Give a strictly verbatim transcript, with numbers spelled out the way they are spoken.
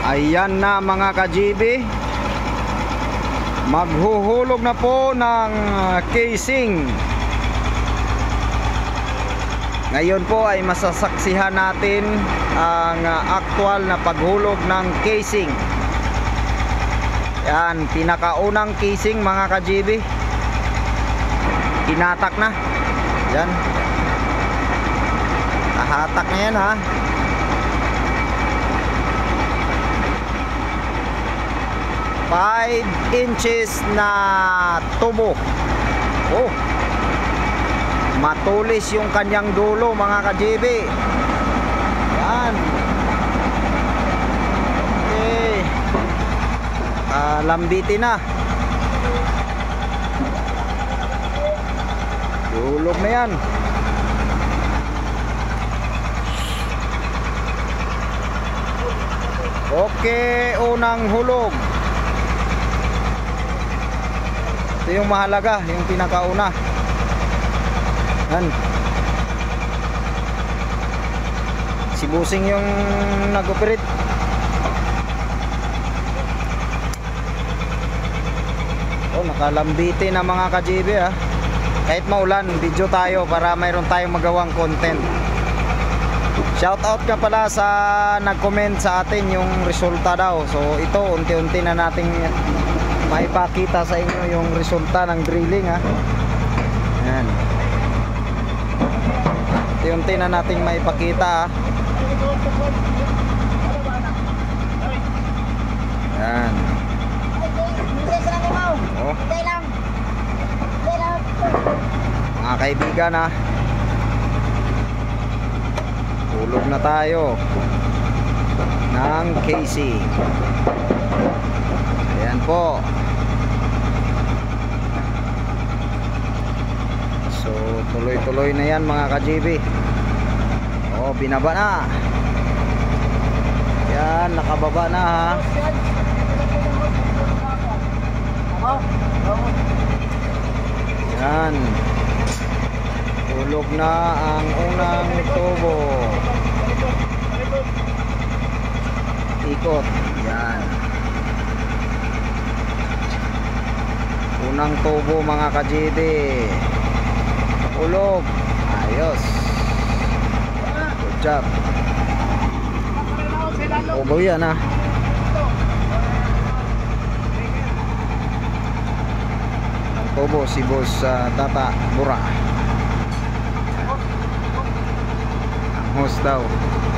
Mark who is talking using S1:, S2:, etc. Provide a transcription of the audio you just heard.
S1: Ayan na mga ka-G B, maghuhulog na po ng casing. Ngayon po ay masasaksihan natin ang actual na paghulog ng casing. Yan, pinakaunang casing mga ka-G B, hinatak na. Yan, nahatak na yan ha. five inches na tubo. Oh, matulis yung kanyang dulo mga ka-G B. Yan. Okay, uh, lambitin na. Hulog na yan. Okay, unang hulog. Ito yung mahalaga, yung pinakauna. Yan. Si Busing yung nag-operate. Oh, nakalambiti na mga ka-G B ha. Kahit maulan, video tayo para mayroon tayong magawang content. Shout out ka pala sa nag-comment sa atin yung resulta daw. So ito, unti-unti na nating maipakita sa inyo yung resulta ng drilling ha. Yan, unti-unti na nating maipakita ha. Yan. Oh, mga kaibigan ha, tulog na tayo ng casing. Ayan po. So tuloy-tuloy na yan mga ka-G B. Oh, binaba na. Yan, nakababa na ha. Yan, tulog na ang unang tubo. Ikot. Yan, unang tubo mga ka-G B. Ulog. Ayos. Good job. Tubo yan ha. Ang tubo si Boss uh, Tata Bura. Ang host daw.